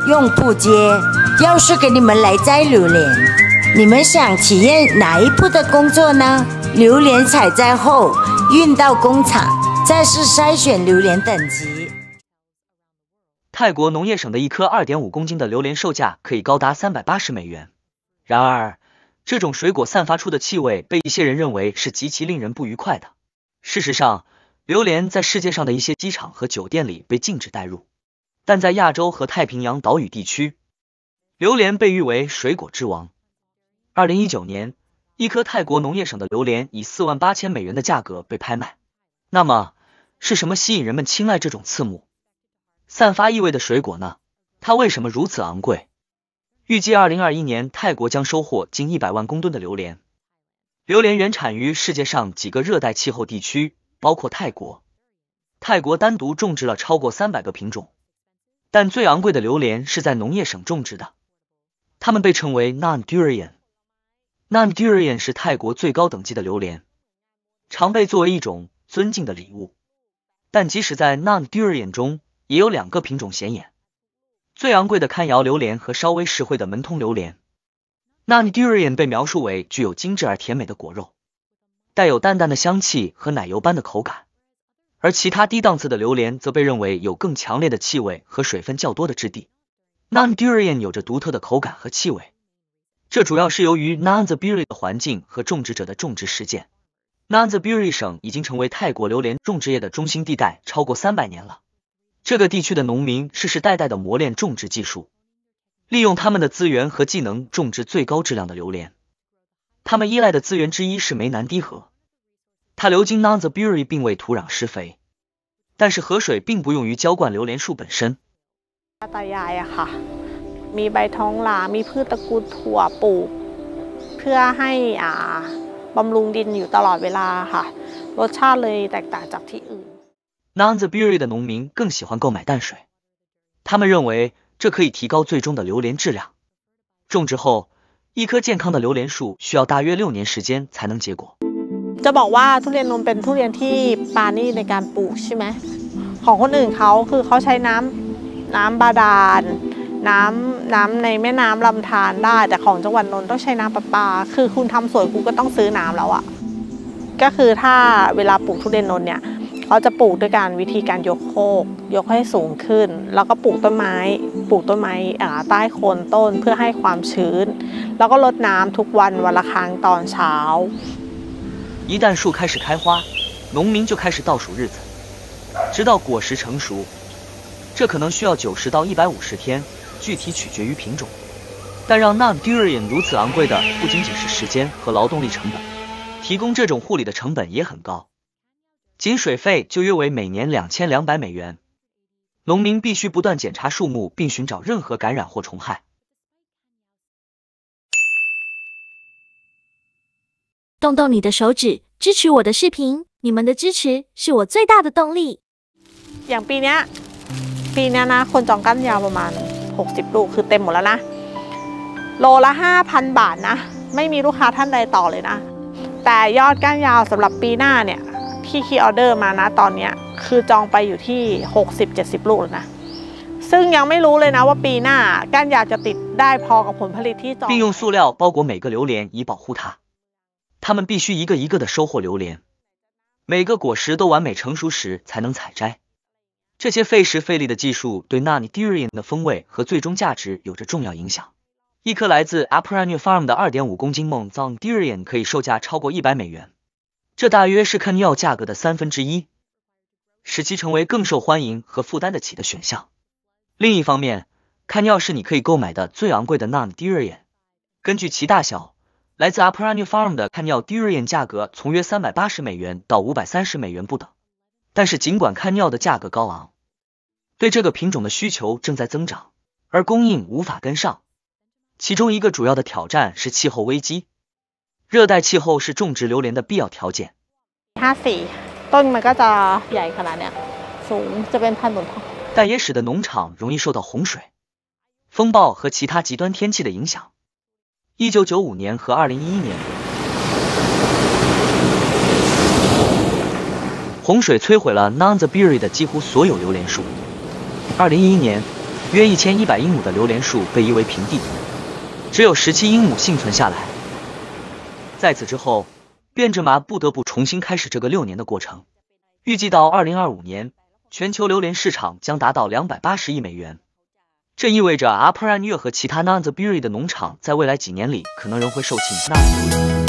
用扑街。要是给你们来摘榴莲，你们想体验哪一步的工作呢？榴莲采摘后运到工厂，再是筛选榴莲等级。 泰国农业省的一颗2.5公斤的榴莲售价可以高达380美元。然而，这种水果散发出的气味被一些人认为是极其令人不愉快的。事实上，榴莲在世界上的一些机场和酒店里被禁止带入，但在亚洲和太平洋岛屿地区，榴莲被誉为水果之王。2019年，一颗泰国农业省的榴莲以48000美元的价格被拍卖。那么，是什么吸引人们青睐这种刺目、散发异味的水果呢？它为什么如此昂贵？预计2021年泰国将收获近100万公吨的榴莲。榴莲原产于世界上几个热带气候地区，包括泰国。泰国单独种植了超过300个品种，但最昂贵的榴莲是在农业省种植的。它们被称为 non-durian。non-durian 是泰国最高等级的榴莲，常被作为一种尊敬的礼物。但即使在 non-durian 中，也有2个品种显眼。最昂贵的堪窑榴莲和稍微实惠的门通榴莲。non-durian 被描述为具有精致而甜美的果肉，带有淡淡的香气和奶油般的口感，而其他低档次的榴莲则被认为有更强烈的气味和水分较多的质地。non-durian 有着独特的口感和气味，这主要是由于 Nantha Buri 的环境和种植者的种植实践。Nantha Buri 省已经成为泰国榴莲种植业的中心地带超过300年了。这个地区的农民世世代代的磨练种植技术，利用他们的资源和技能种植最高质量的榴莲。他们依赖的资源之一是湄南堤河，它流经 Nantha Buri 并为土壤施肥，但是河水并不用于浇灌榴莲树本身。 ตายายอะค่ะมีใบท้องหลามีพืชตระกูลถั่วปลูกเพื่อให้บำรุงดินอยู่ตลอดเวลาค่ะรสชาติเลยแตกต่างจากที่อื่น Nantha Buri 的农民更喜欢购买淡水，他们认为这可以提高最终的榴莲质量。种植后，一棵健康的榴莲树需要大约6年时间才能结果。 จะบอกว่าทุเรียนนมเป็นทุเรียนที่ปราณีตในการปลูกใช่ไหมของคนอื่นเขาคือเขาใช้น้ำบาดาลน้ำในแม่น้ำลำธารได้แต่ของจังหวัดนนท์ต้องใช้น้ำประปาคือคุณทำสวยคุณก็ต้องซื้อน้ำแล้วอ่ะก็คือถ้าเวลาปลูกทุเรียนนนท์เนี่ยเขาจะปลูกด้วยการวิธีการยกโคกยกให้สูงขึ้นแล้วก็ปลูกต้นไม้ใต้โคนต้นเพื่อให้ความชื้นแล้วก็รดน้ำทุกวันละครั้งตอนเช้า一旦树开始开花，农民就开始倒数日子，直到果实成熟。这可能需要90到150天，具体取决于品种。但让 non-durian 如此昂贵的不仅仅是时间和劳动力成本，提供这种护理的成本也很高，仅水费就约为每年2200美元。农民必须不断检查树木并寻找任何感染或虫害。 动动你的手指，支持我的视频，你们的支持是我最大的动力。 อย่างปีนี้นะคนจองก้านยาวประมาณ60ลูกคือเต็มหมดแล้วนะโลละ 5,000 บาทนะไม่มีลูกค้าท่านใดต่อเลยนะแต่ยอดก้านยาวสำหรับปีหน้าเนี่ยที่คีย์ออเดอร์มานะตอนนี้คือจองไปอยู่ที่60-70 ลูกแล้วนะซึ่งยังไม่รู้เลยนะว่าปีหน้าก้านยาวจะติดได้พอกับผลผลิตที่จอง并用塑料包裹每个榴莲以保护它。他们必须一个一个的收获榴莲，每个果实都完美成熟时才能采摘。这些费时费力的技术对 non-durian 的风味和最终价值有着重要影响。一颗来自 Apranu Farm 的 2.5公斤孟藏 durian 可以售价超过100美元，这大约是堪尼奥价格的1/3，使其成为更受欢迎和负担得起的选项。另一方面，堪尼奥是你可以购买的最昂贵的 non-durian。根据其大小，来自 Apranu Farm 的堪尼奥 durian 价格从约380美元到530美元不等。但是尽管堪尼奥的价格高昂，对这个品种的需求正在增长，而供应无法跟上。其中一个主要的挑战是气候危机。热带气候是种植榴莲的必要条件。 54ต้นมันก็จะใหญ่ขนาดเนี้ยสูงจะเป็นพันต้น但也使得农场容易受到洪水、风暴和其他极端天气的影响。1995年和2011年，洪水摧毁了 Nantha Buri 的几乎所有榴莲树。2011年， 约1100英亩的榴莲树被夷为平地，只有17英亩幸存下来。在此之后，变质麻不得不重新开始这个6年的过程。预计到2025年，全球榴莲市场将达到280亿美元。这意味着阿普兰约和其他 Nanthaburi 的农场在未来几年里可能仍会售罄。